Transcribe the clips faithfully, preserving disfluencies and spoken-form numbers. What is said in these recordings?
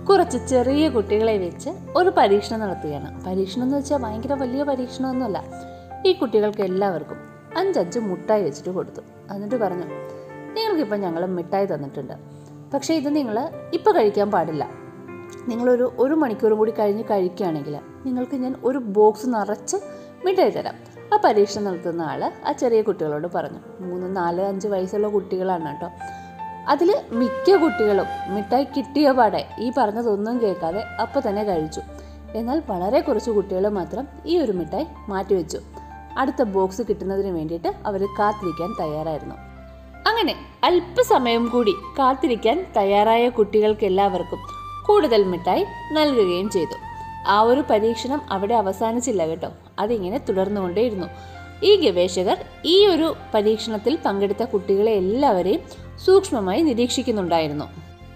കുറച്ച് ചെറിയ കുട്ടികളെ വെച്ച് ഒരു പരീക്ഷണം നടത്തുകയാണ്. പരീക്ഷണം എന്ന് വെച്ചാൽ ഭയങ്കര വലിയ പരീക്ഷണമൊന്നുമല്ല. ഈ കുട്ടികൾക്ക് എല്ലാവർക്കും അഞ്ചഞ്ച് മിഠായി വെച്ചിട്ട് കൊടുത്തു. എന്നിട്ട് പറഞ്ഞു, നിങ്ങൾക്കിപ്പോൾ ഞങ്ങൾ മിഠായി തന്നിട്ടുണ്ട്, പക്ഷേ ഇത് നിങ്ങൾ ഇപ്പോൾ കഴിക്കാൻ പാടില്ല. നിങ്ങളൊരു ഒരു മണിക്കൂറും കൂടി കഴിഞ്ഞ് കഴിക്കുകയാണെങ്കിൽ നിങ്ങൾക്ക് ഞാൻ ഒരു ബോക്സ് നിറച്ച് മിഠായി തരാം. ആ പരീക്ഷണം നടത്തുന്ന ആൾ ആ ചെറിയ കുട്ടികളോട് പറഞ്ഞു. മൂന്ന് നാല് അഞ്ച് വയസ്സുള്ള കുട്ടികളാണ് കേട്ടോ. അതിൽ മിക്ക കുട്ടികളും മിഠായി കിട്ടിയ പാടെ ഈ പറഞ്ഞതൊന്നും കേൾക്കാതെ അപ്പോൾ തന്നെ കഴിച്ചു. എന്നാൽ വളരെ കുറച്ച് കുട്ടികൾ മാത്രം ഈ ഒരു മിഠായി മാറ്റിവെച്ചു. അടുത്ത ബോക്സ് കിട്ടുന്നതിന് വേണ്ടിയിട്ട് അവർ കാത്തിരിക്കാൻ തയ്യാറായിരുന്നു. അങ്ങനെ അല്പസമയം കൂടി കാത്തിരിക്കാൻ തയ്യാറായ കുട്ടികൾക്ക് എല്ലാവർക്കും കൂടുതൽ മിഠായി നൽകുകയും ചെയ്തു. ആ ഒരു പരീക്ഷണം അവിടെ അവസാനിച്ചില്ല കേട്ടോ. അതിങ്ങനെ തുടർന്നുകൊണ്ടേയിരുന്നു. ഈ ഗവേഷകർ ഈ ഒരു പരീക്ഷണത്തിൽ പങ്കെടുത്ത കുട്ടികളെ എല്ലാവരെയും സൂക്ഷ്മമായി നിരീക്ഷിക്കുന്നുണ്ടായിരുന്നു.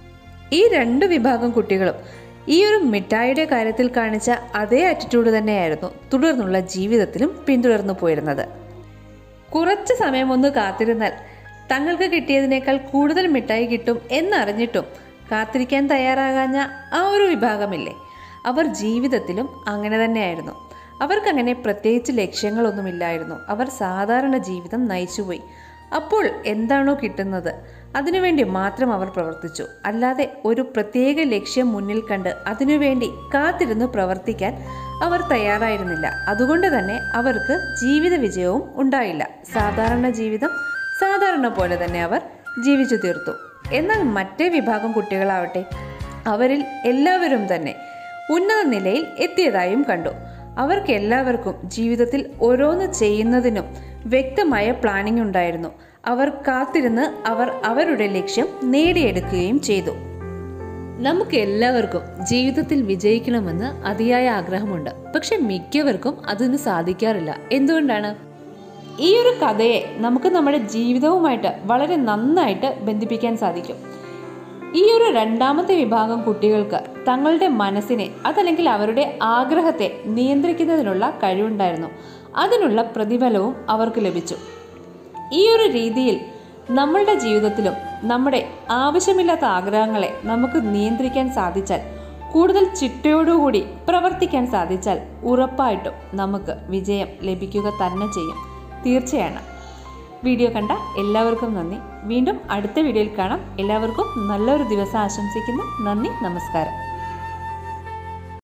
ഈ രണ്ട് വിഭാഗം കുട്ടികളും ഈ ഒരു മിഠായിയുടെ കാര്യത്തിൽ കാണിച്ച അതേ ആറ്റിറ്റ്യൂഡ് തന്നെയായിരുന്നു തുടർന്നുള്ള ജീവിതത്തിലും പിന്തുടർന്നു പോയിരുന്നത്. കുറച്ച് സമയം ഒന്ന് കാത്തിരുന്നാൽ തങ്ങൾക്ക് കിട്ടിയതിനേക്കാൾ കൂടുതൽ മിഠായി കിട്ടും എന്നറിഞ്ഞിട്ടും കാത്തിരിക്കാൻ തയ്യാറാകാഞ്ഞ ആ ഒരു വിഭാഗമില്ലേ, അവർ ജീവിതത്തിലും അങ്ങനെ തന്നെയായിരുന്നു. അവർക്കങ്ങനെ പ്രത്യേകിച്ച് ലക്ഷ്യങ്ങളൊന്നുമില്ലായിരുന്നു. അവർ സാധാരണ ജീവിതം നയിച്ചുപോയി. അപ്പോൾ എന്താണോ കിട്ടുന്നത് അതിനുവേണ്ടി മാത്രം അവർ പ്രവർത്തിച്ചു. അല്ലാതെ ഒരു പ്രത്യേക ലക്ഷ്യം മുന്നിൽ കണ്ട് അതിനുവേണ്ടി കാത്തിരുന്ന് പ്രവർത്തിക്കാൻ അവർ തയ്യാറായിരുന്നില്ല. അതുകൊണ്ട് തന്നെ അവർക്ക് ജീവിത വിജയവും ഉണ്ടായില്ല. സാധാരണ ജീവിതം സാധാരണ പോലെ തന്നെ അവർ ജീവിച്ചു തീർത്തു. എന്നാൽ മറ്റേ വിഭാഗം കുട്ടികളാവട്ടെ, അവരിൽ എല്ലാവരും തന്നെ ഉന്നത നിലയിൽ എത്തിയതായും കണ്ടു. അവർക്ക് എല്ലാവർക്കും ജീവിതത്തിൽ ഓരോന്ന് ചെയ്യുന്നതിനും വ്യക്തമായ പ്ലാനിംഗ് ഉണ്ടായിരുന്നു. അവർ കാത്തിരുന്ന് അവർ അവരുടെ ലക്ഷ്യം നേടിയെടുക്കുകയും ചെയ്തു. നമുക്ക് എല്ലാവർക്കും ജീവിതത്തിൽ വിജയിക്കണമെന്ന് അതിയായ ആഗ്രഹമുണ്ട്. പക്ഷെ മിക്കവർക്കും അതിന് സാധിക്കാറില്ല. എന്തുകൊണ്ടാണ്? ഈ ഒരു കഥയെ നമുക്ക് നമ്മുടെ ജീവിതവുമായിട്ട് വളരെ നന്നായിട്ട് ബന്ധിപ്പിക്കാൻ സാധിക്കും. ഈ ഒരു രണ്ടാമത്തെ വിഭാഗം കുട്ടികൾക്ക് തങ്ങളുടെ മനസ്സിനെ അതല്ലെങ്കിൽ അവരുടെ ആഗ്രഹത്തെ നിയന്ത്രിക്കുന്നതിനുള്ള കഴിവുണ്ടായിരുന്നു. അതിനുള്ള പ്രതിഫലവും അവർക്ക് ലഭിച്ചു. ഈ ഒരു രീതിയിൽ നമ്മളുടെ ജീവിതത്തിലും നമ്മുടെ ആവശ്യമില്ലാത്ത ആഗ്രഹങ്ങളെ നമുക്ക് നിയന്ത്രിക്കാൻ സാധിച്ചാൽ, കൂടുതൽ ചിട്ടയോടുകൂടി പ്രവർത്തിക്കാൻ സാധിച്ചാൽ ഉറപ്പായിട്ടും നമുക്ക് വിജയം ലഭിക്കുക തന്നെ ചെയ്യും. തീർച്ചയാണ്. വീഡിയോ കണ്ട എല്ലാവർക്കും നന്ദി. വീണ്ടും അടുത്ത വീഡിയോയിൽ കാണാം. എല്ലാവർക്കും നല്ലൊരു ദിവസം ആശംസിക്കുന്നു. നന്ദി, നമസ്കാരം.